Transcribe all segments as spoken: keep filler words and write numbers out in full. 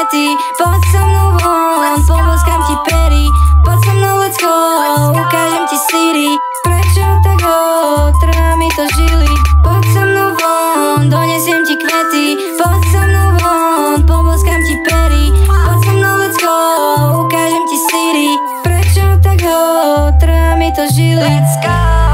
kvety. Poď so mnou von, poboskám ti pery. Poď so mnou, let's go, ukážem ti Siri. Prečo tak otrá mi to žily? Poď so mnou von, donesiem ti kvety. Poď so mnou von, poboskám ti pery. Poď so mnou, let's go, ukážem ti Siri. Prečo tak otrá mi to žily? Let's go.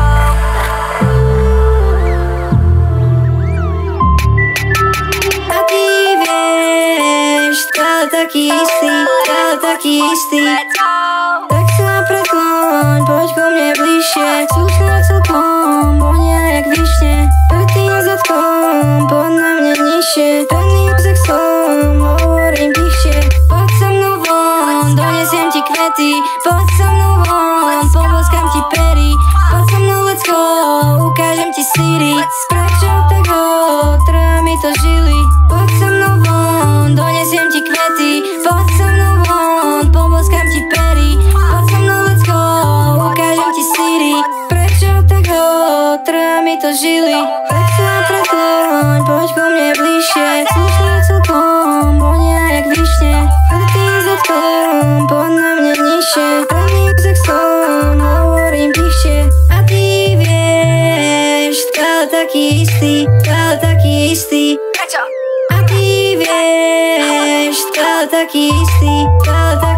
Taký istý, stále taký istý. Tak sa prekloň, poď ku mne bližšie. Slušná celkom, vonia jak višne. Predtým zadkom, poď na mne nižšie. Penným sexom, hovorím tichšie. Poď so mnou von, donesiem ti kvety. Poď so mnou von, poboskám ti pery. Poď so mnou, let's go, ukážem ti Siri. Prečo tak otrá mi to žily? Poď so mnou von, donesiem ti kvety. Poď so mnou von, poboskám ti pery. Poď so mnou, let's go, ukážem ti Siri. Prečo tak otrá mi to žily? Tak sa prekloň, poď ku mne bližšie. Slušná celkom, vonia jak višne. Predtým zadkom, poď na mne nižšie. Penným sexom, hovorím tichšie. A ty vieš, stále taký istý, stále taký istý. Prečo? A ty vieš, stále taký istý, stále taký istý.